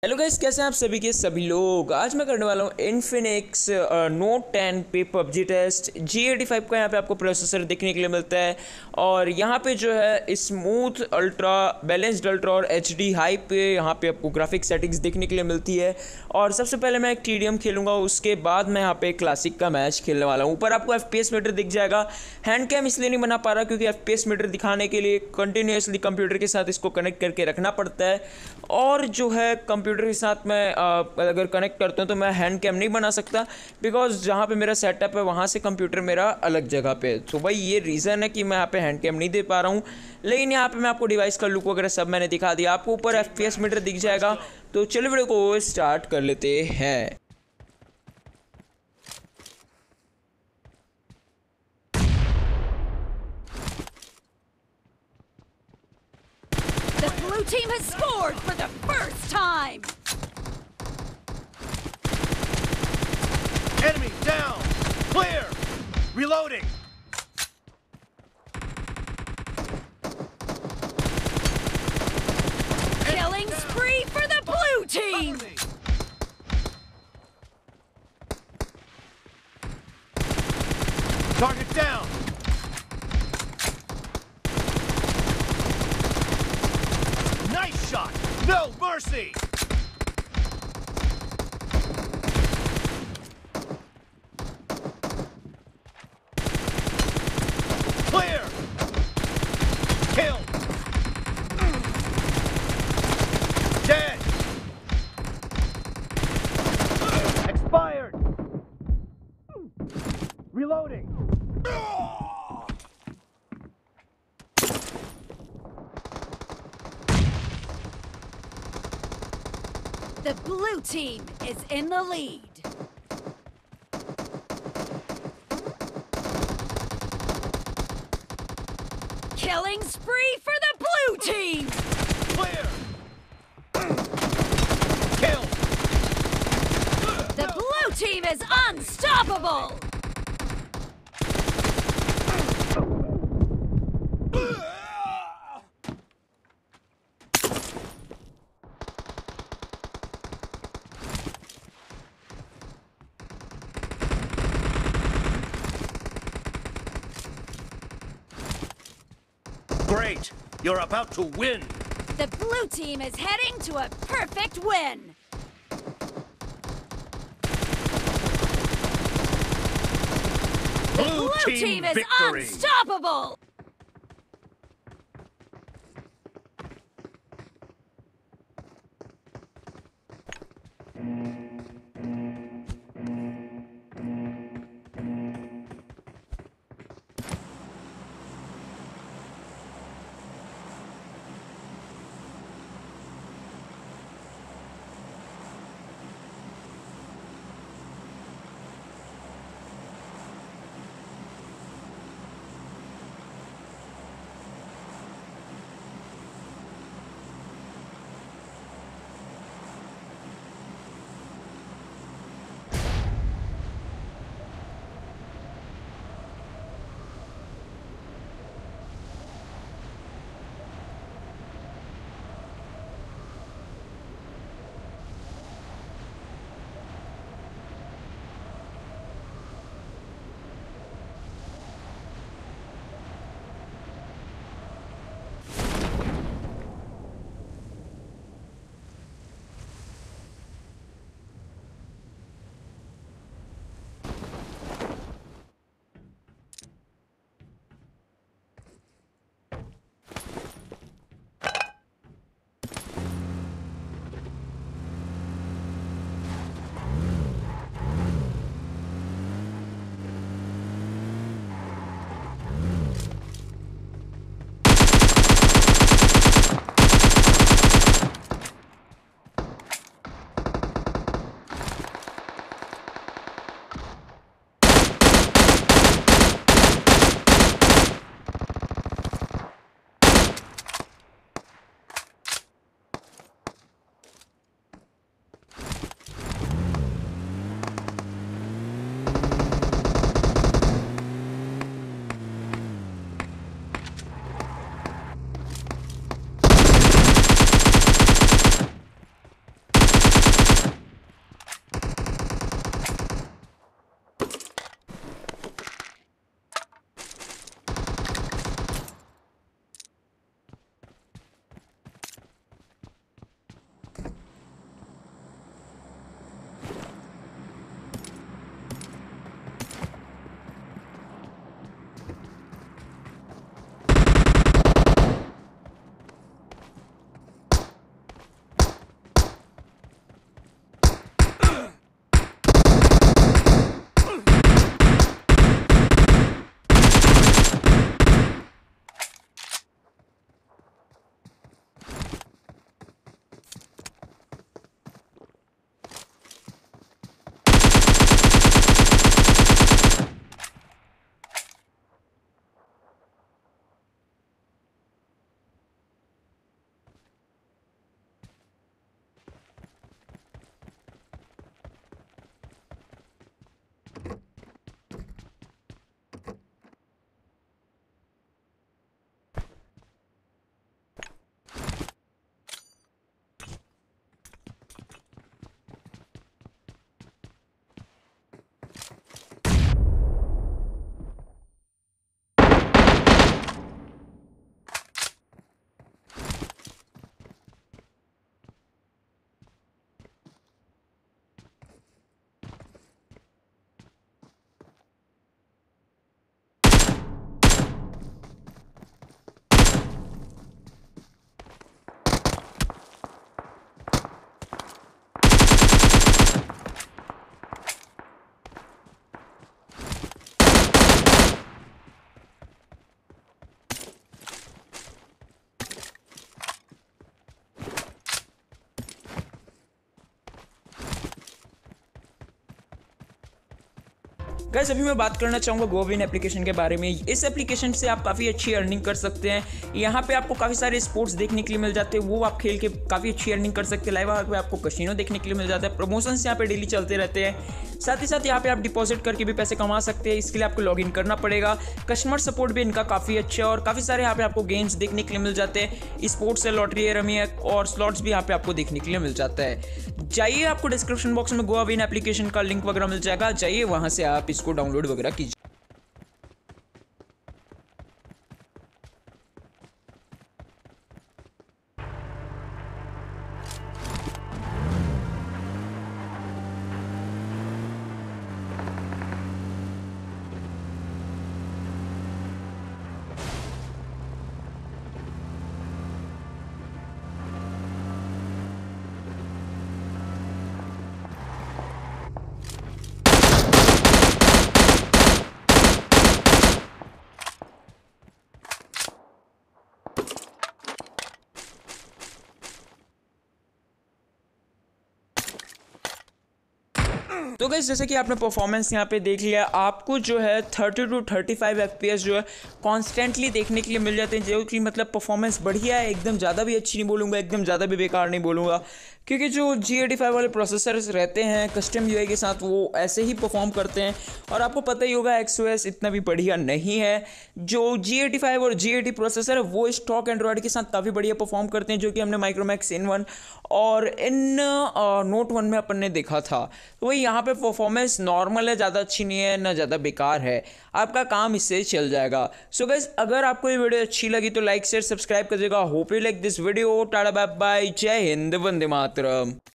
Hello guys, कैसे हैं आप सभी के सभी लोग। आज मैं करने वाला हूँ इन्फिनिक्स नोट 10 पे पबजी टेस्ट। G85 का यहाँ पे आपको प्रोसेसर देखने के लिए मिलता है और यहाँ पे जो है स्मूथ अल्ट्रा, बैलेंस्ड अल्ट्रा और HD हाई पे यहाँ पे आपको ग्राफिक सेटिंग्स देखने के लिए मिलती है। और सबसे पहले मैं एक TDM खेलूंगा, उसके बाद मैं यहाँ पे क्लासिक का मैच खेलने वाला हूँ। ऊपर आपको FPS मीटर दिख जाएगा। हैंड कैम इसलिए नहीं बना पा रहा क्योंकि FPS मीटर दिखाने के लिए कंटिन्यूसली कंप्यूटर के साथ इसको कनेक्ट करके रखना पड़ता है, और जो है कंप्यूटर के साथ मैं अगर कनेक्ट करता हूँ तो मैं हैंड कैम नहीं बना सकता, बिकॉज जहाँ पे मेरा सेटअप है वहाँ से कंप्यूटर मेरा अलग जगह पे है। तो भाई ये रीज़न है कि मैं यहाँ पे हैंड कैम नहीं दे पा रहा हूँ। लेकिन यहाँ पे मैं आपको डिवाइस का लुक वगैरह सब मैंने दिखा दिया। आपको ऊपर FPS मीटर दिख जाएगा। तो चलिए वीडियो को स्टार्ट कर लेते हैं। The blue team has scored for the first time! Enemy down! Clear! Reloading! Killing spree for the blue team! Target down! Nice shot! No mercy! Clear! Kill! Dead! Expired! Reloading! The blue team is in the lead. Killing spree for the blue team! Clear! Kill! The blue team is unstoppable! Great! You're about to win! The blue team is heading to a perfect win! The Blue team is victory! unstoppable! Guys अभी मैं बात करना चाहूँगा Govin application के बारे में। इस application से आप काफ़ी अच्छी अर्निंग कर सकते हैं। यहाँ पे आपको काफ़ी सारे स्पोर्ट्स देखने के लिए मिल जाते हैं, वो आप खेल के काफ़ी अच्छी अर्निंग कर सकते हैं। लाइव पे आपको कसिनो देखने के लिए मिल जाता है, प्रमोशंस यहाँ पे डेली चलते रहते हैं। साथ ही साथ यहाँ पे आप डिपॉजिट करके भी पैसे कमा सकते हैं। इसके लिए आपको लॉगिन करना पड़ेगा। कस्टमर सपोर्ट भी इनका काफ़ी अच्छा है और काफ़ी सारे यहाँ पे आपको गेम्स देखने के लिए मिल जाते हैं। स्पोर्ट्स है, लॉटरी है, रमी है और स्लॉट्स भी यहाँ पे आपको देखने के लिए मिल जाता है। जाइए, आपको डिस्क्रिप्शन बॉक्स में गोविन एप्लीकेशन का लिंक वगैरह मिल जाएगा, जाइए वहाँ से आप इसको डाउनलोड वगैरह कीजिए। तो गाइस जैसे कि आपने परफॉर्मेंस यहाँ पे देख लिया, आपको जो है 30 टू 35 FPS जो है कॉन्स्टेंटली देखने के लिए मिल जाते हैं, जो कि मतलब परफॉर्मेंस बढ़िया है। एकदम ज़्यादा भी अच्छी नहीं बोलूँगा, एकदम ज़्यादा भी बेकार नहीं बोलूँगा, क्योंकि जो G85 वाले प्रोसेसर्स रहते हैं कस्टम UI के साथ वो ऐसे ही परफॉर्म करते हैं। और आपको पता ही होगा XOS इतना भी बढ़िया नहीं है। जो G85 और G80 प्रोसेसर है वो स्टॉक एंड्रॉयड के साथ काफ़ी बढ़िया परफॉर्म करते हैं, जो कि हमने माइक्रोमैक्स इन1 और इन नोट 1 में अपन ने देखा था। तो वही यहाँ पे परफॉर्मेंस नॉर्मल है, ज़्यादा अच्छी नहीं है ना ज़्यादा बेकार है, आपका काम इससे चल जाएगा। सो गाइस अगर आपको ये वीडियो अच्छी लगी तो लाइक शेयर सब्सक्राइब कर दीजिएगा। Hope you like this video. Tata bye bye, जय हिंद, वंदे मातरम।